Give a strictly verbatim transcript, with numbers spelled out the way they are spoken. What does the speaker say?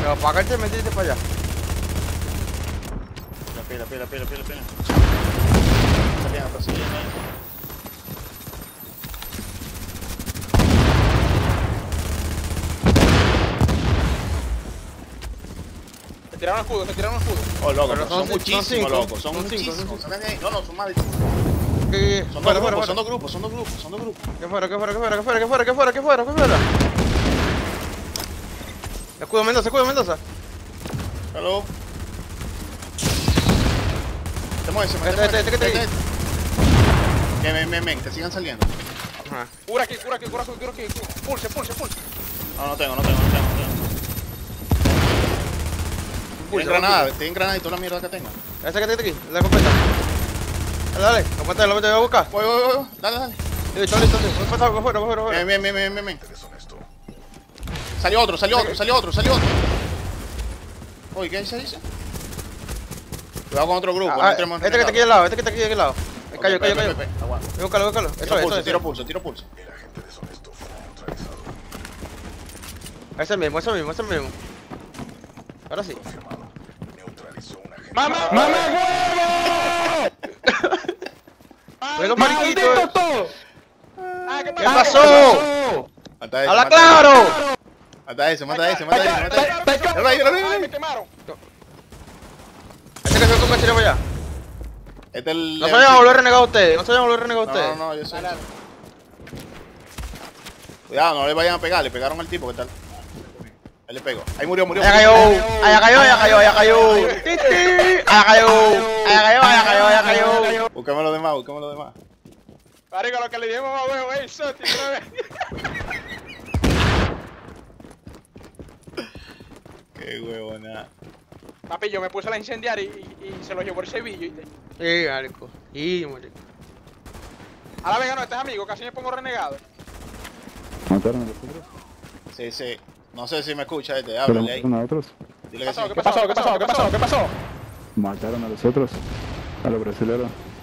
Pero para acá te metiste para allá. Pila, pila, pila, pila, pila. Saliendo, está saliendo ahí. Se tiraron el escudo, se tiraron el escudo. Oh, loco, Pero son, son- son muchísimos, son cinco, loco. Son, son cinco, muchísimos. son No, no, son más de... ¿Qué, qué, qué? Son Fuera, dos fuera, grupos, son fuera. dos grupos, son dos grupos, son dos grupos. ¿Qué fuera, qué fuera, qué fuera, qué fuera, qué fuera, qué fuera, qué fuera, qué fuera, qué fuera? Escudo Mendoza, escudo Mendoza. Hello. Te mueves, se Este, este, este, este, este. Que ven, ven, ven, que sigan saliendo. Ajá. Cura aquí, cura aquí, cura aquí, cura aquí. Pulse, pulse, pulse. No, no tengo, no tengo, no tengo. No tengo. Tienen granada, tienen granada y toda la mierda que tengo. Ese que está aquí, la completa. Dale, dale, completa, lo voy a buscar. Voy, voy, voy, dale, dale. Listo, listo, listo. Voy pasado, voy fuera, voy fuera, voy fuera. Ven, ven, ven, ven, ven. Salió otro, salió otro, salió otro, salió otro. Oye, ¿qué se dice? Cuidado con otro grupo, no Ah, entremos en este que está aquí al lado, este que está aquí al lado. Ok, Cayó, pe, cayó, pe, cayó. pe, pe, aguanta. Búscalo, búscalo. Eso Tiro es, pulso, eso tiro es. pulso, tiro pulso. Ese es mismo, ese mismo, ese mismo. Ahora sí. ¡Mamá! ¡Mamá huevo! Bueno, mariquito. eh. todo! Ah, ¿qué ¿Qué pasa? pasó? Mata ese, ¡Habla mata claro! ese. Mata ese, mata ese, mata ese, mata ese. Ay, Míralo ahí, míralo ahí, ay, me míralo ahí. quemaron. Ese que se con cachero para allá. Este es el... No se vayan a volver renegado ustedes, no se vayan a volver renegado No, ustedes. no, no, yo sé. Dale, dale. Cuidado, no le vayan a pegar, le pegaron al tipo, ¿qué tal? Él le pegó. Ahí murió, murió. Allá cayó, allá cayó, allá cayó, allá cayó. Ti, ti. Allá cayó, allá cayó, allá cayó, allá cayó. Búscame los demás, búscame los demás. Marico, lo que le dijimos a huevo, ey, Soti, otra vez. Qué huevona. Papi, yo me puse a la incendiar y, y, y se lo llevó el Sevillo, ¿viste? Sí, marico. Sí, marico. Ahora venga, no, este es amigo, casi me pongo renegado. ¿Mataron a los otros? Sí, sí. No sé si me escucha este, ¿Pero háblale ahí. mataron a otros? Dile ¿Qué que sí. pasó? ¿Qué pasó? ¿Qué pasó? ¿Qué pasó? ¿Qué pasó? ¿Mataron a los otros? A los brasileños.